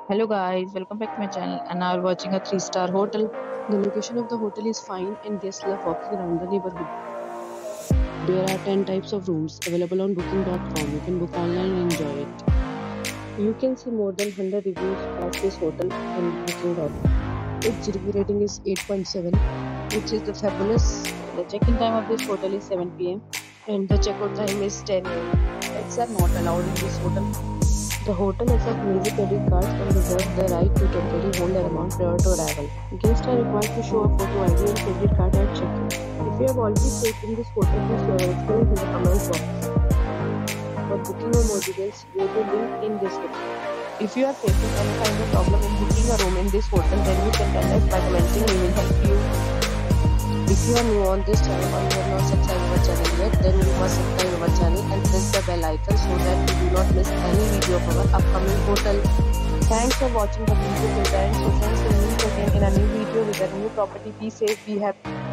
Hello guys, welcome back to my channel and now we're watching a 3-star hotel. The location of the hotel is fine and guests love walking around the neighborhood. There are 10 types of rooms available on booking.com. You can book online and enjoy it. You can see more than 100 reviews of this hotel on booking.com. Its review rating is 8.7, which is the fabulous. The check-in time of this hotel is 7 p.m. and the check-out time is 10 a.m. Pets are not allowed in this hotel. The hotel accepts major credit cards and reserves the right to temporarily hold an amount prior to arrival. Guests are required to show a photo ID and credit card at check-in. If you have already stayed in this hotel, please share your experience in the comments box. For booking or more details, go to link in description. If you are facing any kind of problem in booking a room in this hotel, then you can tell us by commenting. We will help you. If you are new on this channel or you have not subscribed our channel yet, then you must subscribe our channel and press the bell icon so that you do not miss any video of our upcoming hotel. Thanks for watching the video till the end. So friends, will meet again in a new video with a new property. Be safe, be happy.